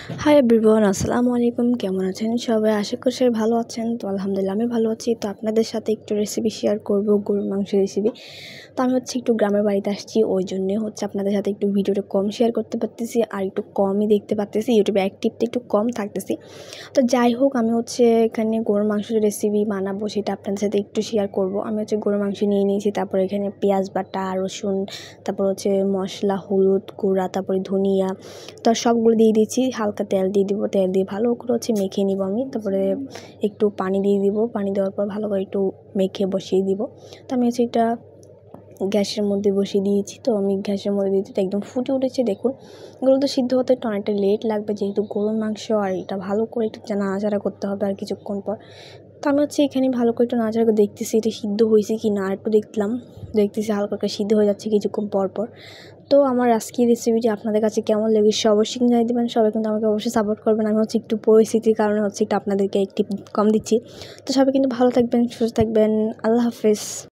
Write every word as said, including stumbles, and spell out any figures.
Hi everyone, আসসালামু আলাইকুম। কেমন আছেন সবাই? আশা করি সবাই ভালো আছেন। তো আলহামদুলিল্লাহ আমি ভালো আছি। তো আপনাদের সাথে একটু রেসিপি শেয়ার করব, গরুর মাংসের রেসিপি। তো আমি হচ্ছে একটু গ্রামের বাড়িতে আসছি, ওই জন্যে হচ্ছে আপনাদের সাথে একটু ভিডিওটা কম শেয়ার করতে পারতেছি আর একটু কমই দেখতে পারতেছি, ইউটিউবে অ্যাক্টিভটা একটু কম থাকতেছি। তো যাই হোক, আমি হচ্ছে এখানে গরুর মাংসের রেসিপি বানাবো, সেটা আপনাদের সাথে একটু শেয়ার করব। আমি হচ্ছে গরুর মাংস নিয়ে নিয়েছি, তারপর এখানে পেঁয়াজ বাটা, রসুন, তারপর হচ্ছে মশলা, হলুদ গুঁড়া, তারপরে ধনিয়া, তো সবগুলো দিয়ে দিচ্ছি। হালকা তেল দিয়ে দিব, তেল দিয়ে ভালো করে হচ্ছে মেখে নিব আমি। তারপরে একটু পানি দিয়ে দিব, পানি দেওয়ার পর ভালো করে একটু মেখে বসিয়ে দিব। তো আমি হচ্ছে এটা গ্যাসের মধ্যে বসিয়ে দিয়েছি। তো আমি গ্যাসের মধ্যে দিয়েছি, তো একদম ফুটে উঠেছে। দেখুন, এগুলো তো সিদ্ধ হতে একটু অনেকটা লেট লাগবে, যেহেতু গরুর মাংস, আর এটা ভালো করে একটু নাড়াচাড়া করতে হবে আর কিছুক্ষণ পর। তো আমি হচ্ছে এখানে ভালো করে একটু নাড়াচাড়া করে দেখতেছি এটা সিদ্ধ হয়েছে কি না। আর একটু দেখলাম, দেখতেছি হালকা করে সিদ্ধ হয়ে যাচ্ছে কিছুক্ষণ পর পর। তো আমার আজকের রেসিপিটি আপনাদের কাছে কেমন লেগেছে অবশ্যই জানিয়ে দেবেন। সবাই কিন্তু আমাকে অবশ্যই সাপোর্ট করবেন। আমি হচ্ছে একটু পরিস্থিতির কারণে হচ্ছে একটু আপনাদেরকে একটি কম দিচ্ছি। তো সবাই কিন্তু ভালো থাকবেন, সুস্থ থাকবেন। আল্লাহ হাফেজ।